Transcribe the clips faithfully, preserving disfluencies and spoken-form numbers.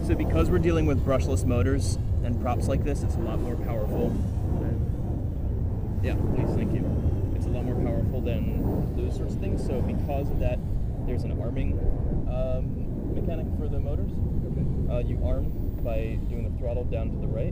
So because we're dealing with brushless motors and props like this, it's a lot more powerful. Yeah, please, thank you. It's a lot more powerful than those sorts of things. So because of that, there's an arming um, mechanic for the motors. Okay. Uh, you arm by doing the throttle down to the right.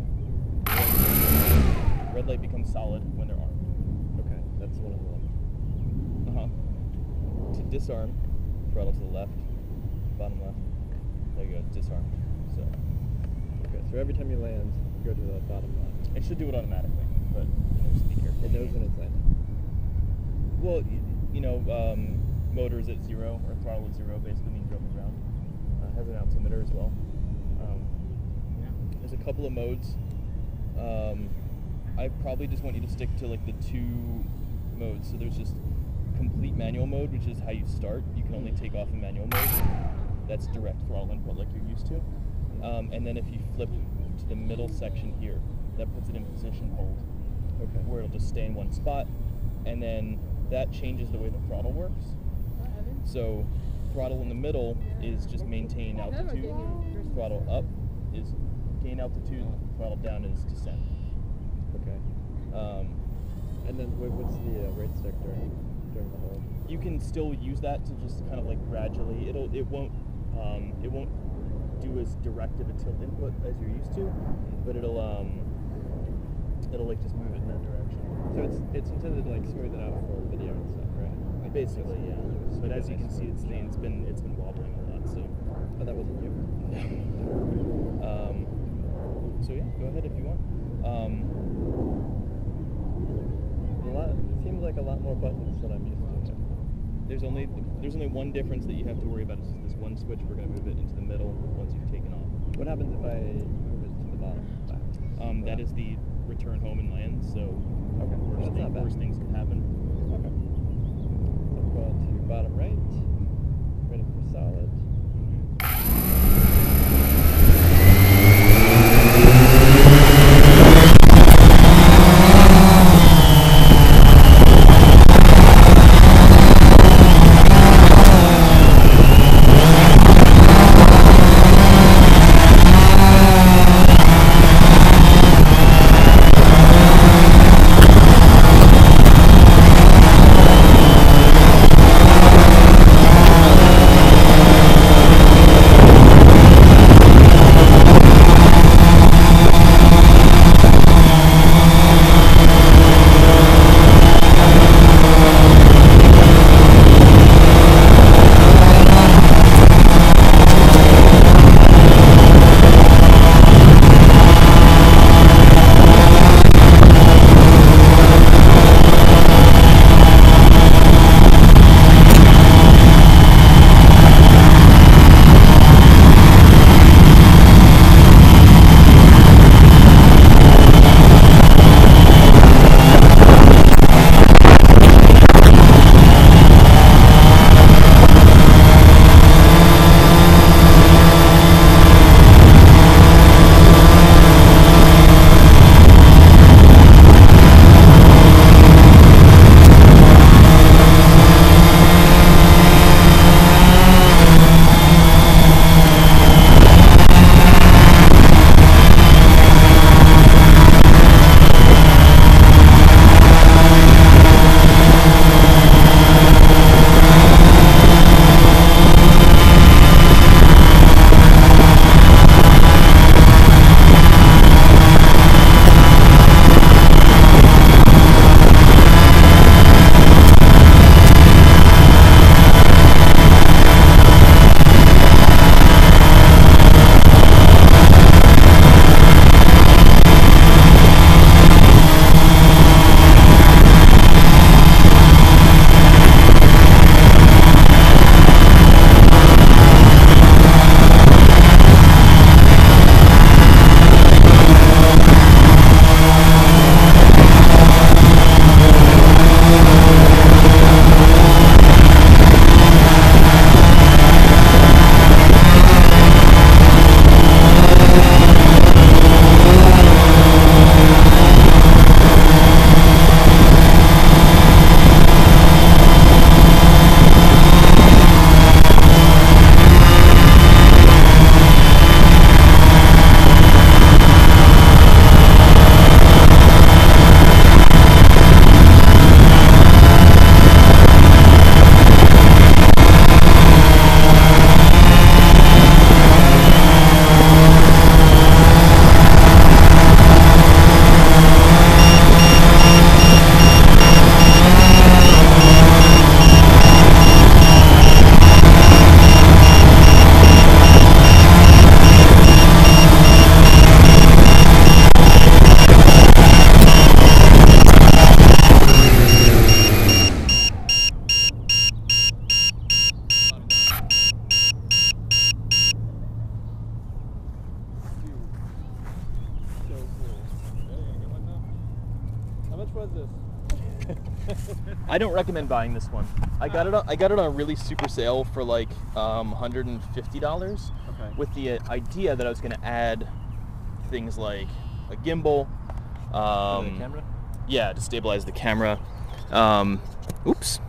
Red light becomes solid when they're armed. Okay, that's one of the ones. Uh-huh. To disarm, throttle to the left, bottom left. There you go, disarm. So Okay, so every time you land, you go to the bottom left. it should do it automatically, but you know, just be careful. It knows when it's landing. Well, you, you know, um, motors at zero or throttle at zero basically means you're open ground. Uh, has an altimeter as well. Um, yeah. There's a couple of modes. Um, I probably just want you to stick to like the two modes. So there's just complete manual mode, which is how you start. You can only take off in manual mode. That's direct throttle input like you're used to. Um, and then if you flip to the middle section here, that puts it in position hold. Okay. Where it'll just stay in one spot. And then that changes the way the throttle works. So throttle in the middle is just maintain altitude. Throttle up is gain altitude. Throttle down is descent. Okay. Um, And then wh- what's the uh, rate stick during during the hold? you can still use that to just kind of like gradually. It'll it won't um, it won't do as direct of a tilt input as you're used to, but it'll um, it'll like just move it in that direction. So it's it's intended to like smooth it out for video and stuff, right? Like Basically, just- yeah. just But make as it you can nice see, and it's smooth. it's been it's been wobbling a lot. So. Oh, that wasn't you. Um, so yeah, go ahead if you want. Um, A lot. It seems like a lot more buttons than I'm used to. there's only there's only one difference that you have to worry about. Is this one switch. We're going to move it into the middle once you've taken off. What happens if I move it to the bottom? Back? Um, that is the return home and land. So Okay, worst, that's thing, not bad. worst things could happen. Okay. So I'm going to bottom right. Ready for solid. I don't recommend buying this one. I got it. On, I got it on a really super sale for like um, one hundred fifty dollars. Okay. With the uh, idea that I was going to add things like a gimbal. Um, the camera? Yeah, to stabilize the camera. Um, oops.